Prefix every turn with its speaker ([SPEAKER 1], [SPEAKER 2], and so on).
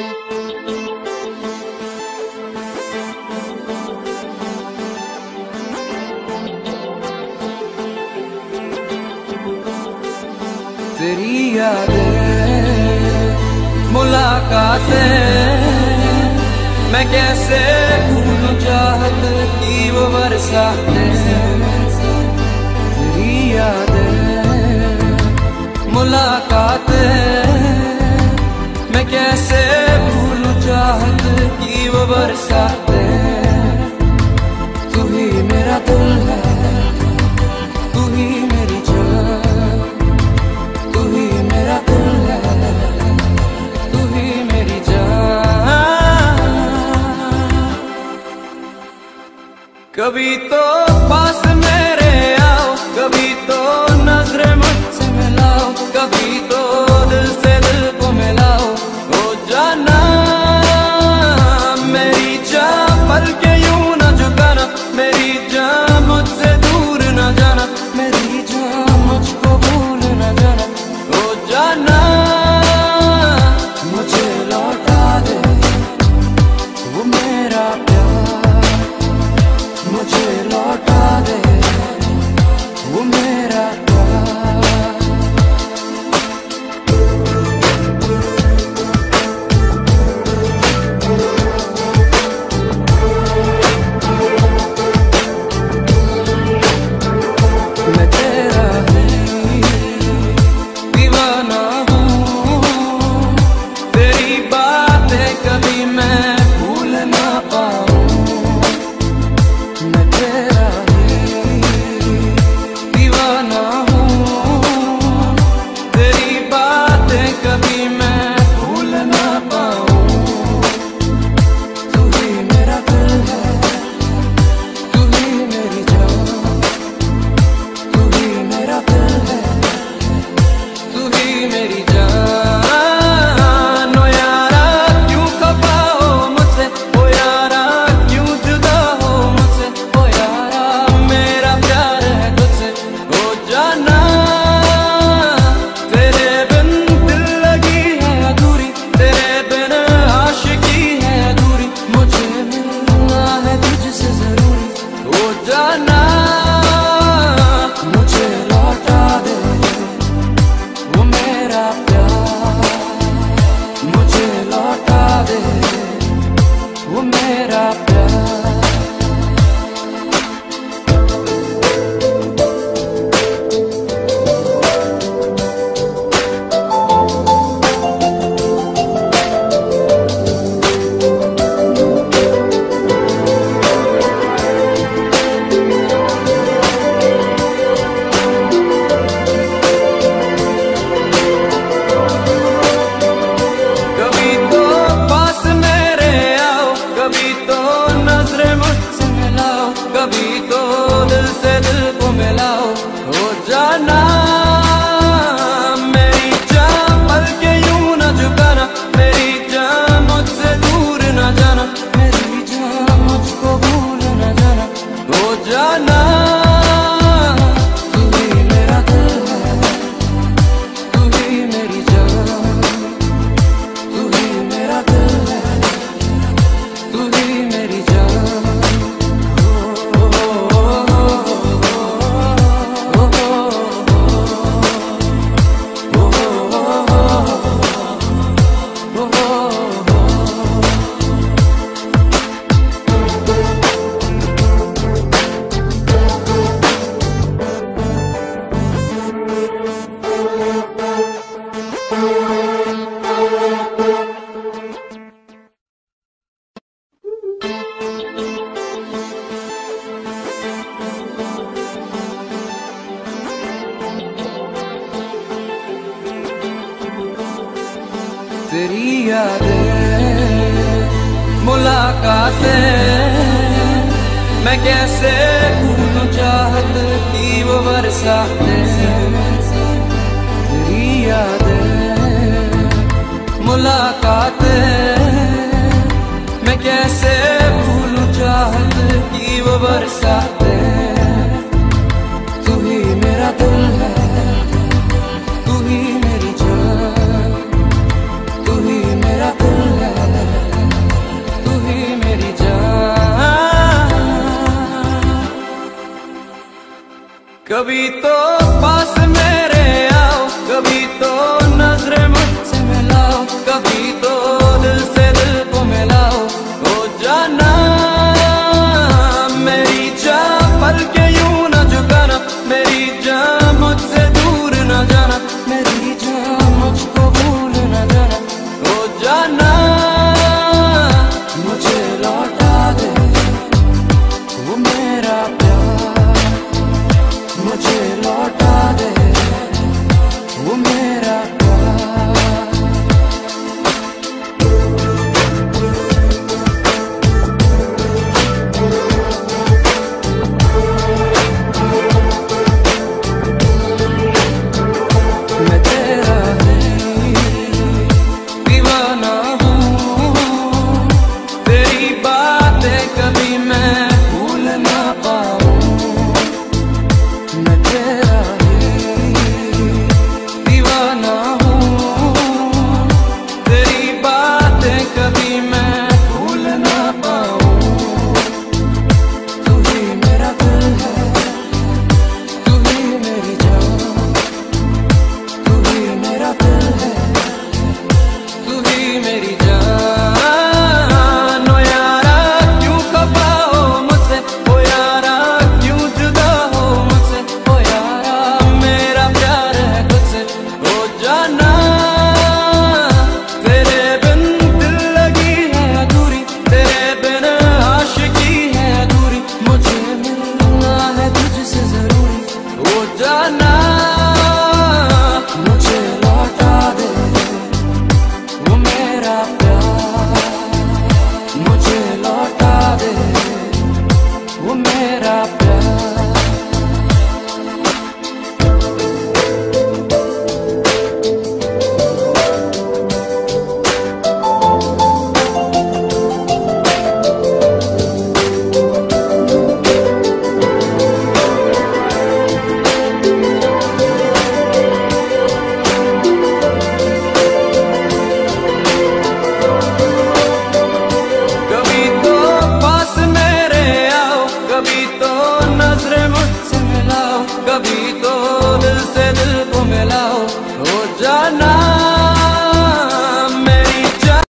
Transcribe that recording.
[SPEAKER 1] तेरी यादें मुलाकातें मैं कैसे भूलूं चाहत की वो बरसातें। तेरी यादें मुलाकातें मैं कैसे भूलूं चाहत की वो बरसातें। तू ही मेरा दिल है, तू ही मेरी जान, तू ही मेरा दिल है, तू ही मेरी जान। कभी तो पास मेरे आओ, कभी तो नजरें मुझसे मिलाओ, कभी तो दिल से दिल को मिलाओ। हो जाना मेरी जान, पल के यूं न झुकाना, मेरी जान मुझसे दूर न जाना, मेरी जान मुझको भूल न जाना। हो जाना मुझे लौटा दे वो मेरा प्यार, मुझे लौटा दे वो मेरा प्यार। मैं तेरा ही दीवाना हूँ, तेरी बातें कभी मैं भूल ना पाऊँ। मैं तेरा ही दीवाना हूँ, तेरी बातें कभी मैं भूल ना पाऊँ। तू ही मेरा दिल है, तू ही मेरी जान, तू ही मेरा दिल है, तू ही मेरी जान। ओ यारा क्यों खफा हो मुझसे, ओ यारा क्यों जुदा हो मुझसे, ओ यारा मेरा प्यार है तुझसे। हो जाना तेरे बिन दिल लगी है अधूरी, तेरे बिन आशिकी है अधूरी, मुझे मिलना है तुझसे जरूरी। हो जाना मुझे लौटा दे वो मेरा प्यार, मुझे लौटा दे वो मेरा प्यार। कभी तो पास मेरे आओ, कभी तो नजरें मुझसे मिलाओ, कभी तो दिल से दिल को मिलाओ। हो जाना मेरी जान, पल के यूं न झुकाना, मेरी जान मुझसे दूर न जाना, मेरी जान मुझको भूल न जाना। हो जाना तू ही मेरा दिल है, तू ही मेरी जान, तू ही मेरा दिल है, तू ही मेरी जान। ओ, तेरी यादें मुलाकातें मैं कैसे भूलूं चाहत की वो बरसातें। तेरी यादें मुलाकातें मैं कैसे भूलूं चाहत की वो बरसातें। तू ही मेरा दिल है, तू ही मेरी जान, तू ही मेरा दिल है, कभी तो